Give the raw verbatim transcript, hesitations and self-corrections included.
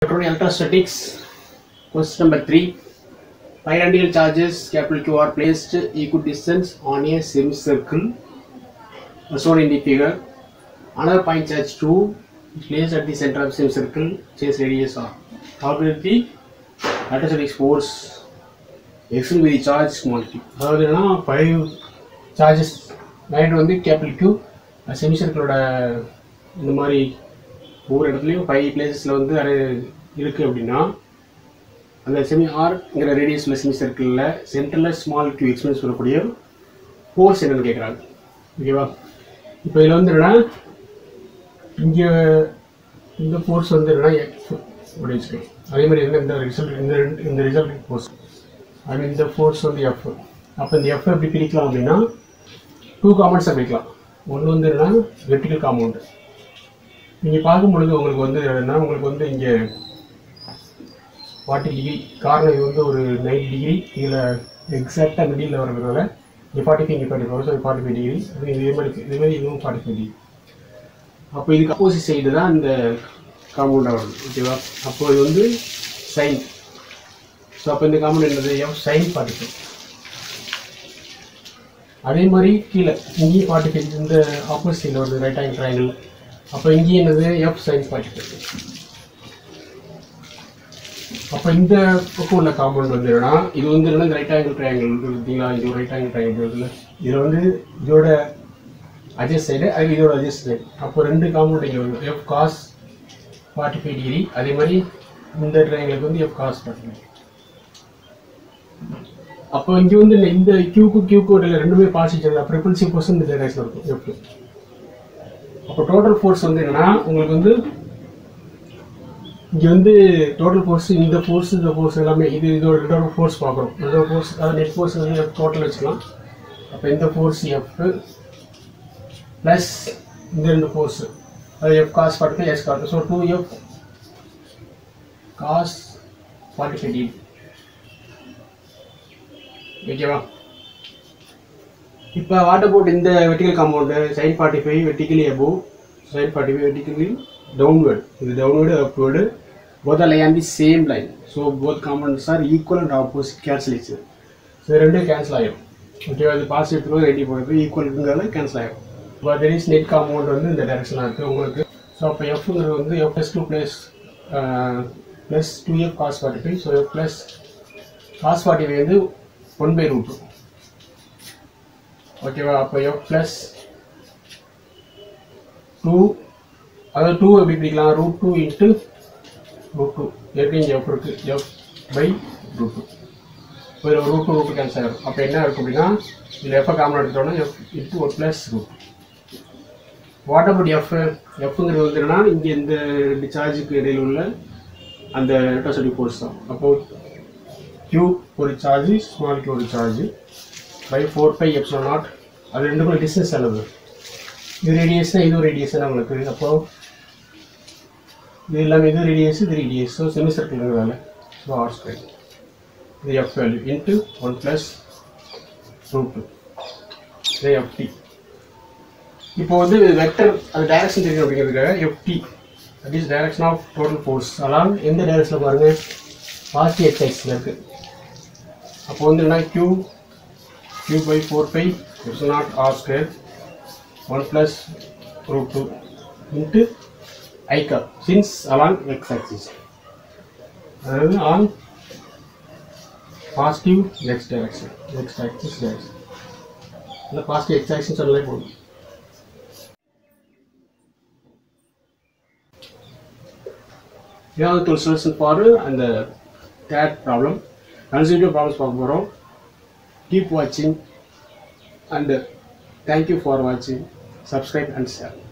Electrostatics. Question number three. Right radial charges capital Q are placed equidistant on a semicircle as shown in the figure. Another point charge two is placed at the center of semicircle, chase radius r. Calculate the electrostatic force exerted with the charge small q. அதாவது five charges right வந்து capital Q semicircle இந்த மாதிரி ஒவ்வொரு இடத்துலையும் five பிளேசஸில் வந்து அது இருக்குது அப்படின்னா அந்த செமி ஆர்ங்கிற ரேடியஸில் செமி சர்க்கிளில் சென்டரில் ஸ்மால் கியூ எக்ஸ்பீரியன்ஸ் வரக்கூடிய ஃபோர்ஸ் என்னென்னு கேட்குறாங்க. ஓகேவா? இப்போ இதில் வந்து என்னென்னா இங்கே இந்த ஃபோர்ஸ் வந்து என்னென்னா எக்ஸ் அப்படி வச்சுக்கோங்க. அதே மாதிரி வந்து இந்த ரிசல்ட் இந்த இந்த ரிசல்ட் ஃபோர்ஸ் ஐ மீன் இந்த ஃபோர்ஸ் வந்து எஃப். அப்போ இந்த எஃப் எப்படி பிரிக்கலாம் அப்படின்னா டூ காம்பவுண்ட்ஸாக பிரிக்கலாம். ஒன்று வந்து என்னென்னா வெர்டிகல் காம்பவுண்டு. நீங்கள் பார்க்கும் பொழுது உங்களுக்கு வந்து என்னன்னா உங்களுக்கு வந்து இங்கே ஃபார்ட்டி டிகிரி காரணம் இது வந்து ஒரு நைன்டி டிகிரி இதில் எக்ஸாக்டாக மிடில் வரதுனால இங்கே ஃபார்ட்டி ஃபைவ் இங்கே forty four so forty five degree அது இதே மாதிரி இதேமாதிரி இதுவும் ஃபார்ட்டி ஃபைவ் டிகிரி. அப்போ இதுக்கு அப்போசிட் சைடு தான் இந்த காம்பவுண்டாக வருது. ஓகேவா? அப்போ இது வந்து சைன். ஸோ அப்போ இந்த காம்பவுண்ட் என்னது எஃப் சைன் ஃபார்ட்டி ஃபைவ். அதே மாதிரி கீழே இங்கேயும் ஃபார்ட்டி ஃபைவ் இந்த ஆப்போசிட் சைடில் வருது ரைட் ஆங்கிள் ட்ரையாங்கிள். அப்போ இங்கே என்னது எஃப் சைன் ஃபார்ட்டி ஃபைவ். அப்போ இந்த பக்கம் உள்ள காம்பவுண்ட் வந்து என்னன்னா இது வந்து என்னன்னா ரைட் ஆங்கிள் ட்ரையாங்கிள் பார்த்தீங்களா? இது ஒரு ரைட் ஆங்கிள் ட்ரையாங்கிள் இருக்குல்ல, இதில் வந்து இதோட அட்ஜஸ்ட் சைடு அது இதோட அட்ஜஸ்ட் சைடு. அப்போ ரெண்டு காம்பவுண்ட் இங்கே வந்து F cos forty five degree. அதே மாதிரி இந்த ட்ரையாங்கிளுக்கு வந்து எஃப் காஸ் ஃபார்ட்டி ஃபைவ். அப்போ இங்கே வந்து இந்த கியூக்கு கியூக்கு இடையில ரெண்டுமே பாசிட்டிவ் அப்போ ரிப்பல்சிவ் ஃபோர்ஸ் இந்த டைரக்ஷன் இருக்கும் எஃப். அப்போ டோட்டல் ஃபோர்ஸ் வந்து என்னன்னா உங்களுக்கு வந்து இங்கே வந்து டோட்டல் ஃபோர்ஸ் இந்த ஃபோர்ஸ் இந்த ஃபோர்ஸ் எல்லாமே இது இதோட டோட்டல் ஃபோர்ஸ் பார்க்குறோம். இதோட ஃபோர்ஸ் அதாவது நெட் ஃபோர்ஸ் வந்து எஃப் டோட்டல் வச்சுக்கலாம். அப்போ இந்த ஃபோர்ஸ் எஃப் ப்ளஸ் இந்த ரெண்டு ஃபோர்ஸ் அது F cos forty five S cos. So two F cos forty five degree. ஓகேவா? இப்போ வாட் அபவுட் இந்த vertical component sine forty five vertically above sine forty five vertically downward. இது downward upward both are lie on the same line. So both components are equal and opposite cancel each other. So ரெண்டு cancel ஆயிடும். ஓகேவா? இது positive எடுத்துக்கோ ready போகிறது ஈக்குவல்ங்கிறத cancel ஆகிடும். இப்போ there is net compound வந்து இந்த டைரக்ஷனாக இருக்குது உங்களுக்கு. ஸோ அப்போ எஃப்ங்கிறது வந்து F plus two plus plus two F cos forty five. So F plus cos forty five வந்து ஒன் பை ரூட். ஓகேவா? அப்போ எஃப் ப்ளஸ் டூ அதாவது டூ எப்படி பிடிக்கலாம் root two into root two ஏற்கனவே இங்கே எஃப் இருக்குது எஃப் பை ரூட் டூ. இப்போ இதில் ரூட் டூ ரூட் கேன்சல் ஆகும். அப்போ என்ன இருக்கும் அப்படின்னா இதில் எஃப்ஐ காமன் எடுத்துட்டோம்னா F into one plus root. What about F எஃப்ங்கிறது வந்து என்னன்னா இங்கே இந்த ரெண்டு சார்ஜுக்கு இடையில் உள்ள அந்த எலக்ட்ரோஸ்டாட்டிக் ஃபோர்ஸ் தான். அப்போது கியூ ஒரு சார்ஜு ஸ்மால் கியூ ஒரு charge by four by epsilon naught. அது ரெண்டுக்குள்ள டிஸ்டன்ஸ் அளவு. இது ரேடியஸ்னா இது ரேடியஸ்னா உங்களுக்கு. அப்போது இது எல்லாமே இது ரேடியஸ் இது ரேடியஸ். ஸோ செமி சர்க்கிள்ங்கிறதால ஸோ ஆர் ஸ்கொயர் இது F value into one plus root two இது எஃப்டி. இப்போ வந்து வெக்டர் அது டைரக்ஷன் தெரியும் அப்படிங்கிறதுக்காக FT that is direction of total force along எந்த டைரக்ஷனில் பாருங்கள் பாசிட்டிவ் எக்ஸ் ஆக்சிஸில் இருக்குது. அப்போ வந்து என்ன Q Q by four by epsilon naught R square one plus root two into I curve since along x axis அதாவது on positive x direction x axis direction இந்த positive x axis சொல்லலே போதும். இதாவது ஒரு solution for அந்த third problem consecutive problems பார்க்க போகிறோம். Keep watching and thank you for watching. Subscribe and share.